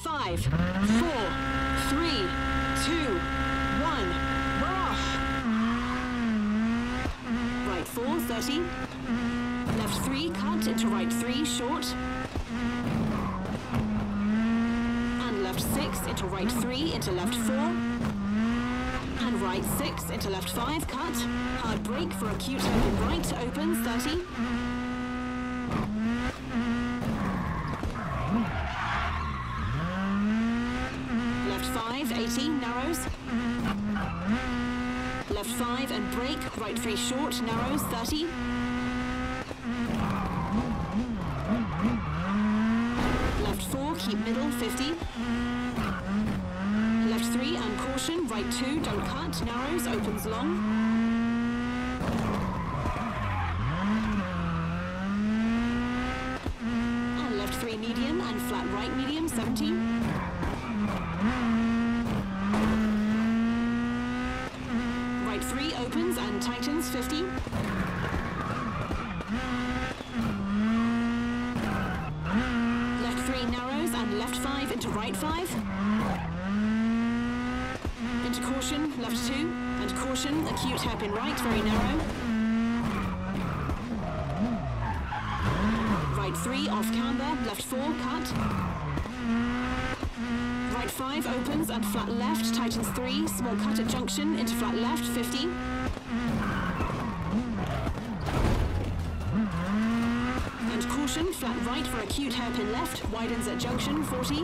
5, 4, 3, 2, 1. We're off. Right 4, 30. Left 3, cut into right 3, short. And left 6 into right 3, into left 4. And right 6 into left 5, cut. Hard brake for acute open right, opens 30. Left 5, 80, narrows. Left 5 and brake, right 3 short, narrows 30. Left 4, keep middle, 50. Left 3 and caution, right 2, don't cut, narrows, opens long. And left 3 medium and flat right medium, 70. Right 3 opens and tightens, 50. Left 3 narrows and left 5 into right 5. Into caution, left 2, and caution, acute hairpin right, very narrow. Right 3 off camber, left 4, cut. Right 5 opens and flat left, tightens 3, small cut at junction, into flat left, 50. And caution, flat right for acute hairpin left, widens at junction, 40.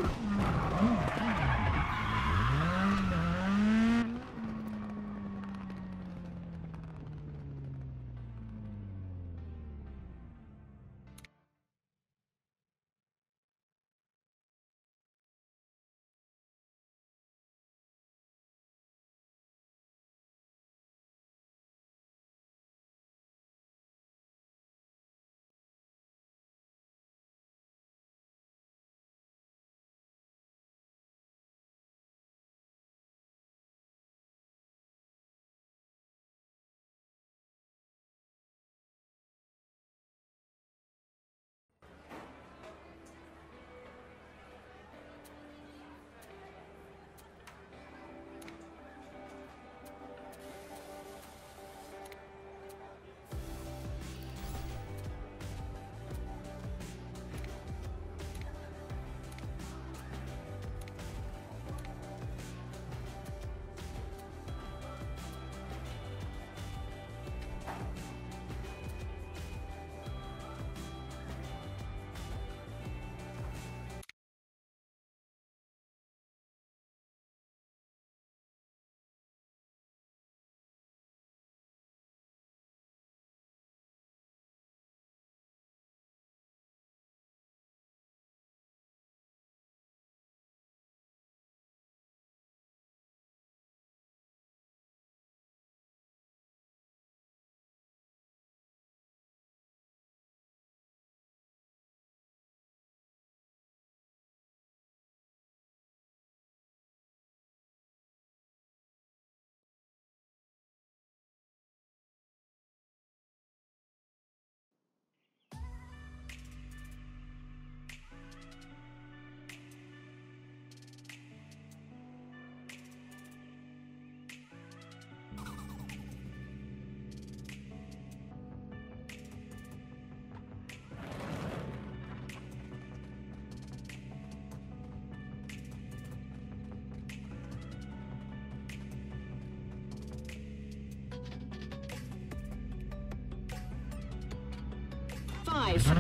Five, 4, 3, 2,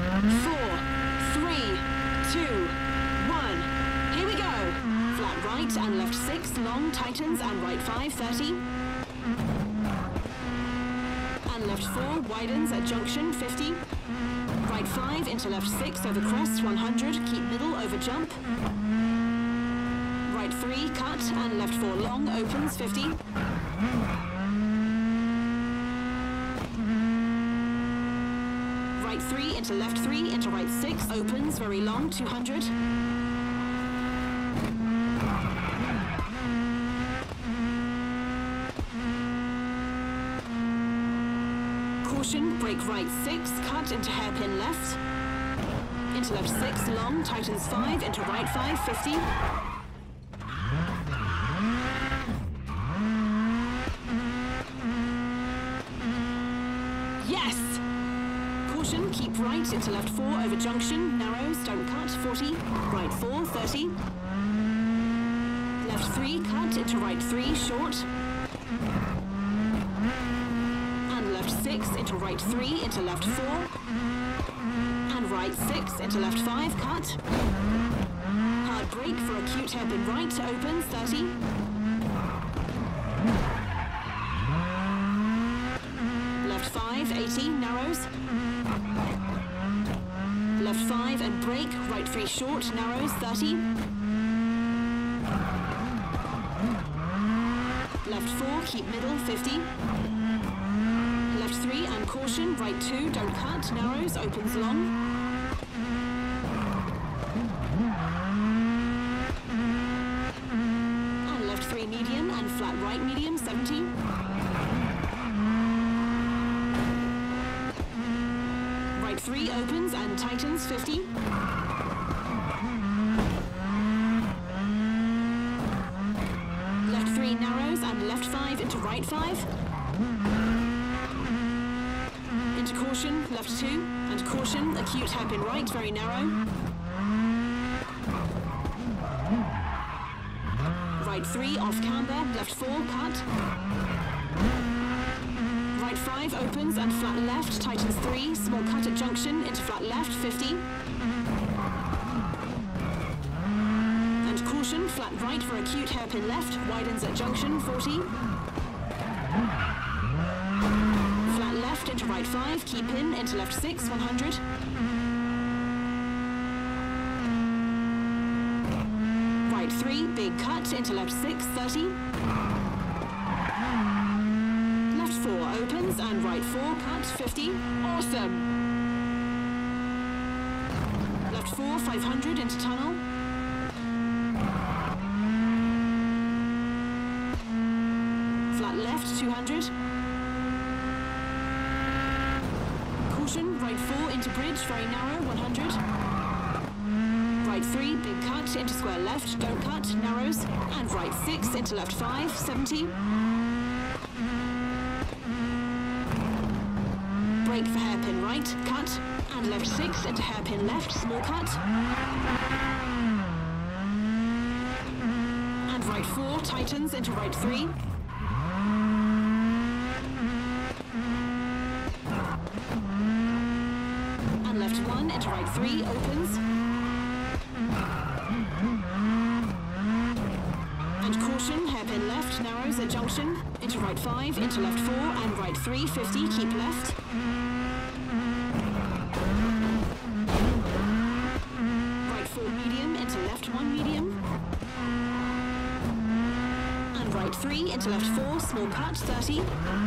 1. Here we go. Flat right and left 6, long, tightens, and right 5, 30. And left 4, widens at junction, 50. Right 5 into left 6 over crest, 100, keep middle over jump. Right 3, cut, and left 4 long, opens, 50. Right 3 into left 3 into right 6, opens, very long, 200. Caution, brake right 6, cut into hairpin left. into left 6, long, tightens 5, into right 5, 50. Yes! Caution, keep right into left 4 over junction, narrows, don't cut, 40. Right 4, 30. Left 3, cut, into right 3, short. And left 6, into right 3, into left 4. And right 6, into left 5, cut. Hard brake for acute hairpin right, opens, 30. Left 5, 80, narrows. Left 5 and brake, right 3 short, narrows, 30. Left 4, keep middle, 50. Left 3 and caution, right 2, don't cut, narrows, opens long. And left 3 medium and flat right medium, 70. Right 3 opens and tightens, 50. Left 3 narrows and left 5 into right 5. Into caution, left 2, and caution, acute hairpin right, very narrow. Right 3 off camber, left 4, cut. Right 5 opens and flat left, tightens 3, small cut at junction, into flat left, 50. And caution, flat right for acute hairpin left, widens at junction, 40. Flat left into right 5, keep in, into left 6, 100. Right 3, big cut, into left 6, 30. Left 4 opens and right 4, cut, 50. Awesome! Left 4, 500 into tunnel. Flat left, 200. Caution, right 4 into bridge, very narrow, 100. Right 3, big cut, into square left, don't cut, narrows. And right 6 into left 5, 70. Brake for hairpin right, cut. And left 6 into hairpin left, small cut. And right 4 tightens into right 3. And left 1 into right 3, opens. And caution, hairpin left, narrows at junction. Into right 5, into left 4, and right 3, 50, keep left. Right 4 medium, into left 1 medium. And right 3, into left 4, small cut, 30.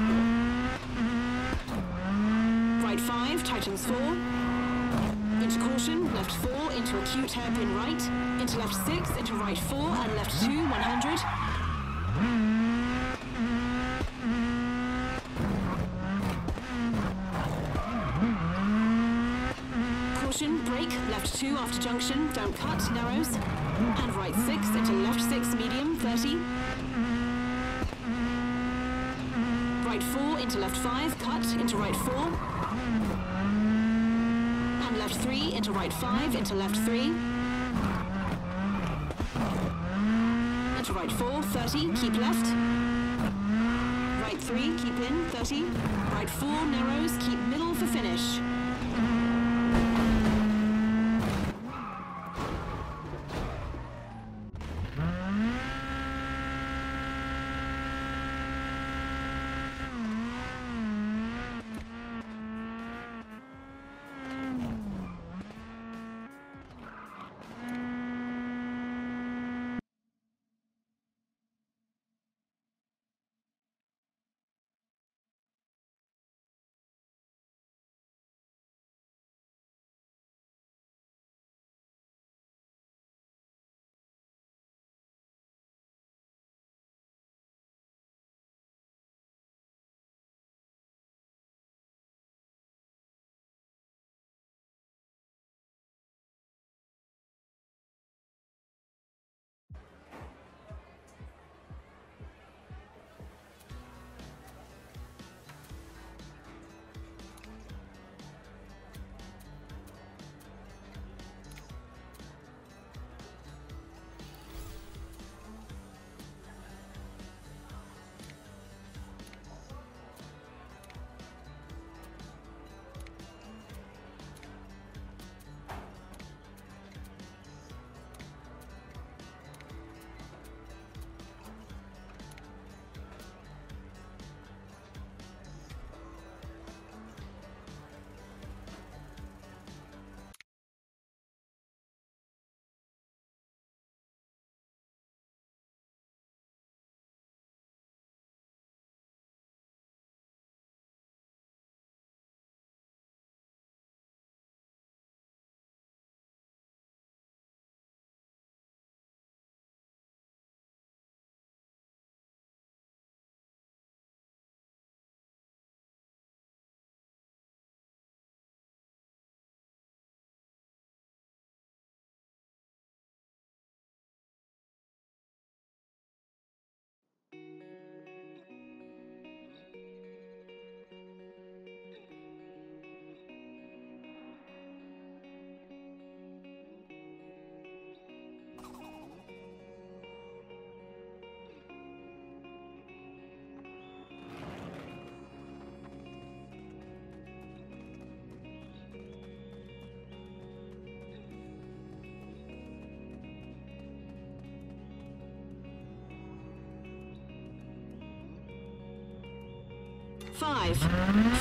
Right 5, tightens 4. Into caution, left 4, into acute hairpin right. Into left 6, into right 4, and left 2, 100. Caution, brake, left 2 after junction, don't cut, narrows. And right 6 into left 6, medium, 30. Right 4 into left 5, cut, into right 4. And left 3 into right 5, into left 3. Into right 4, 30, keep left. Right 3, keep in, 30. Right 4, narrows, keep middle for finish. 5, 4, 3, 2,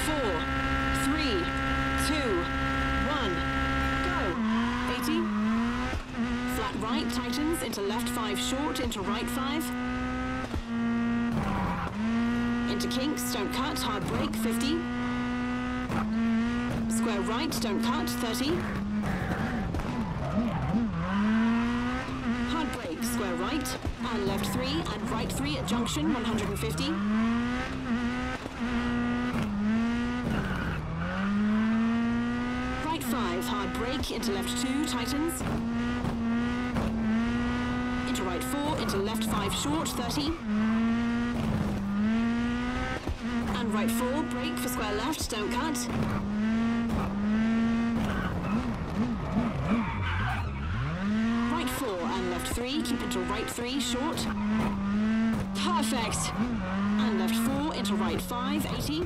1, go. 80. Flat right tightens into left 5 short, into right 5. Into kinks, don't cut, hard brake, 50. Square right, don't cut, 30. Hard brake, square right, and left 3, and right 3 at junction, 150. Right 5, hard brake, into left 2, tightens. Into right 4, into left 5 short, 30. And right 4, brake for square left, don't cut. Right 4 and left 3, keep into right 3, short. Perfect. And left 4 into right 5, 80.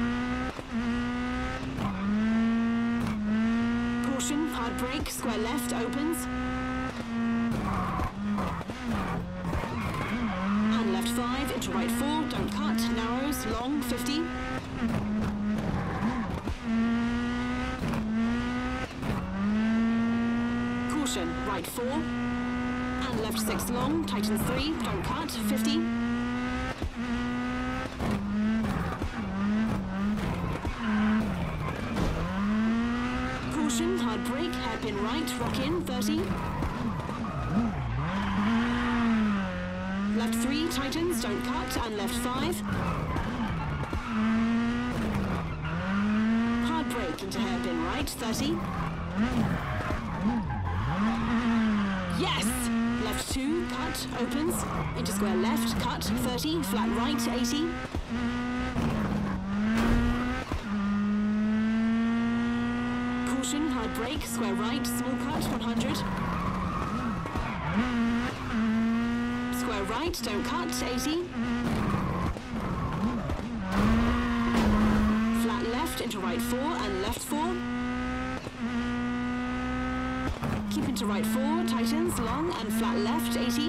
Caution, hard brake, square left, opens. And left 5 into right 4, don't cut, narrows, long, 50. Caution, right 4. And left 6 long, tightens 3, don't cut, 50. Caution, hard brake, hairpin right, rock in, 30. Left 3, tightens, don't cut, and left 5. Hard brake into hairpin right, 30. Yes! Left 2, cut, opens. Into square left, cut, 30. Flat right, 80. Caution, hard brake, square right, small cut, 100. Square right, don't cut, 80. Flat left into right 4 and left 4. Keep into right 4, tightens, long and flat left, 80.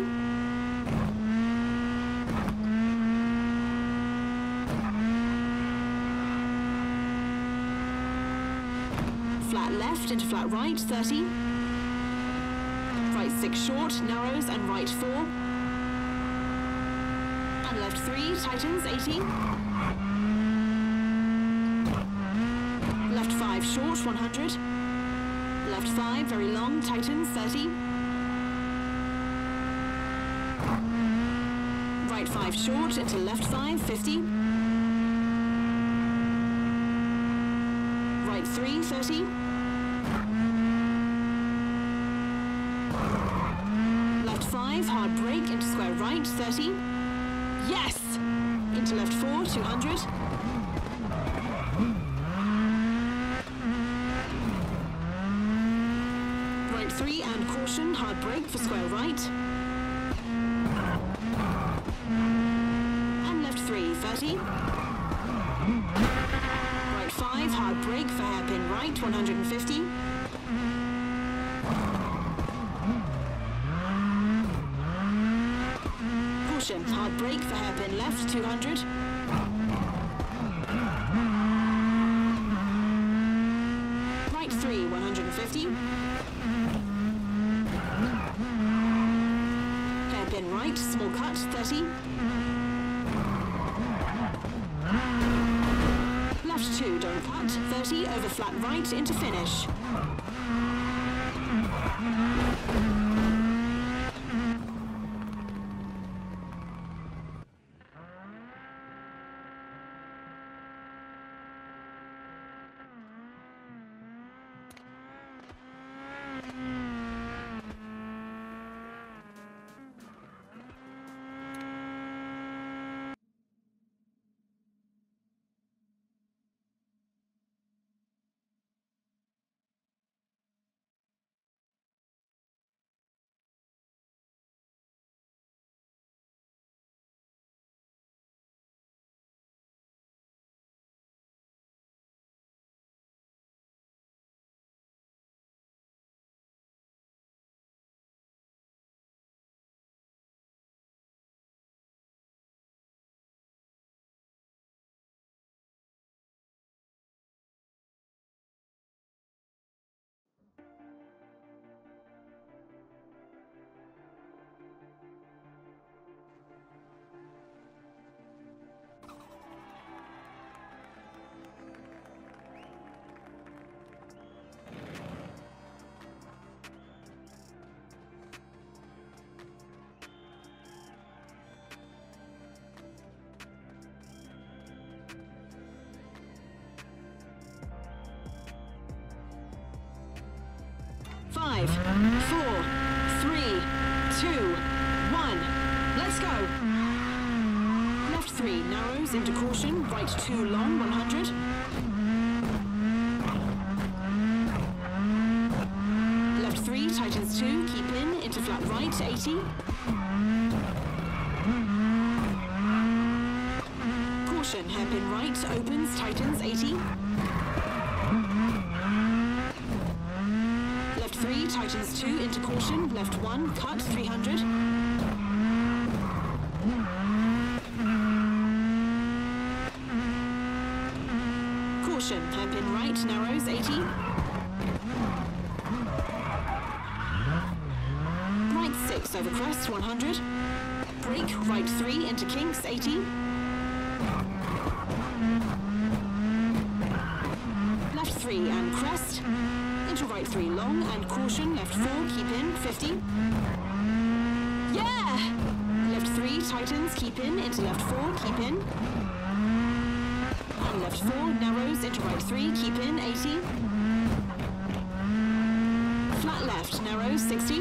Flat left into flat right, 30. Right 6 short, narrows and right 4. And left 3, tightens, 80. Left 5 short, 100. Left 5, very long, tightens, 30. Right 5 short, into left 5, 50. Right 3, 30. Left 5, hard brake, into square right, 30. Yes! Into left 4, 200. Right 3 and caution, hard brake for square right. And left 3, 30. Right 5, hard brake for hairpin right, 150. Caution, hard brake for hairpin left, 200. Right 3, 150. Hairpin right, small cut, 30. Left 2, don't cut, 30, over flat right into finish. 5, 4, 3, 2, 1. Let's go. Left 3 narrows into caution, right 2 long 100. Left 3 tightens 2, keep in, into flat right 80. Caution, hairpin right, opens, tightens 80. Left 3 tightens 2 into caution, left 1 cut 300. Caution, hairpin right, narrows 80. Right 6 over crest 100. Brake, right 3 into kinks 80. Left 3 and crest. Into right 3 long and caution, left 4, keep in, 50. Yeah! Left 3 tightens, keep in, into left 4, keep in. And left 4 narrows, into right 3, keep in, 80. Flat left, narrows, 60.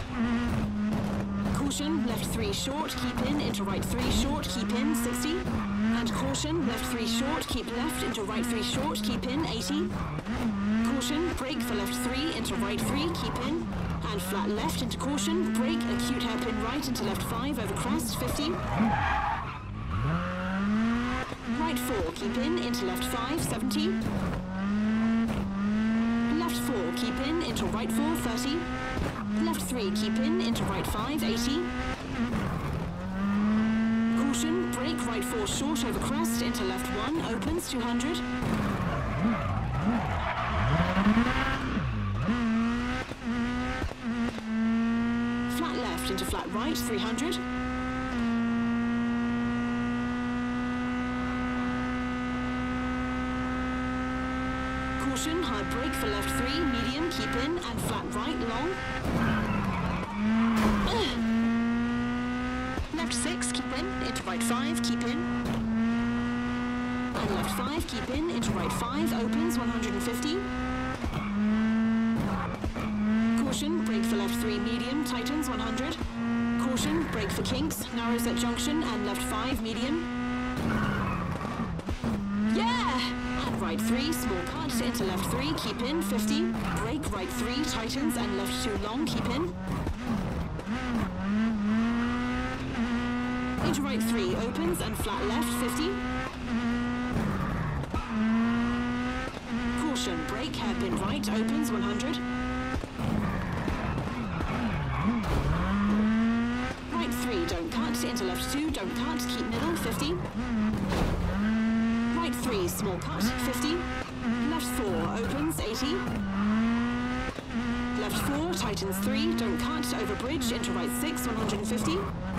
Caution, left 3 short, keep in, into right 3 short, keep in, 60. And caution, left 3 short, keep left, into right 3 short, keep in, 80. Caution, brake for left 3, into right 3, keep in. And flat left into caution, brake, acute hairpin right into left 5 over crest, 50. Right 4, keep in, into left 5, 70. Left 4, keep in, into right 4, 30. Left 3, keep in, into right 5, 80. Caution, brake, right 4 short over crest, into left 1, opens, 200. Flat left into flat right, 300. Caution, hard brake for left 3, medium, keep in, and flat right, long. Left 6, keep in, into right 5, keep in. And left 5, keep in, into right 5, opens, 150. Caution, brake for left 3, medium, tightens, 100. Caution, brake for kinks, narrows at junction, and left 5, medium. Yeah! And right 3, small cut, into left 3, keep in, 50. Brake, right 3, tightens, and left 2, long, keep in. Into right 3, opens, and flat left, 50. Caution, brake, hairpin right, opens, 100. Right 3, don't cut, into left 2, don't cut, keep middle, 50. Right 3, small cut, 50. Left 4, opens, 80. Left 4, tightens 3, don't cut, over bridge, into right 6, 150.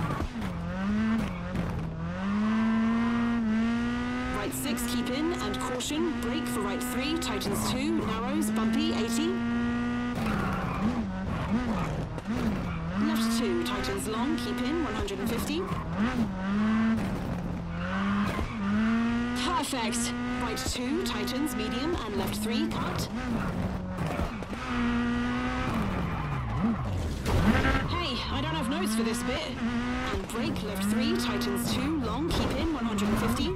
Right 6, keep in, and caution, brake for right 3, tightens 2, narrows, bumpy, 80. Left 2, tightens long, keep in, 150. Perfect. Right 2, tightens, medium, and left 3, cut. Hey, I don't have notes for this bit. And brake, left 3, tightens 2, long, keep in, 150.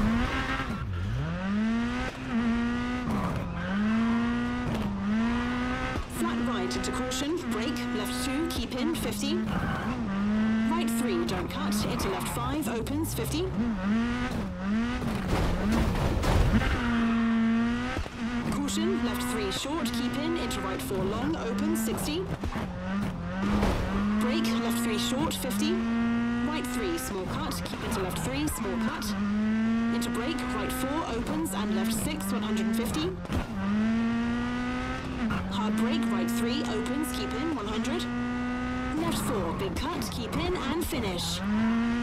Flat right into caution, brake, left 2, keep in, 50. Right 3, don't cut, into left 5, opens, 50. Caution, left 3 short, keep in, into right 4 long, opens, 60. Brake, left 3 short, 50. Right 3, small cut, keep into left 3, small cut. Into brake, right 4, opens, and left 6, 150. Hard brake, right 3, opens, keep in, 100. Left 4, big cut, keep in, and finish.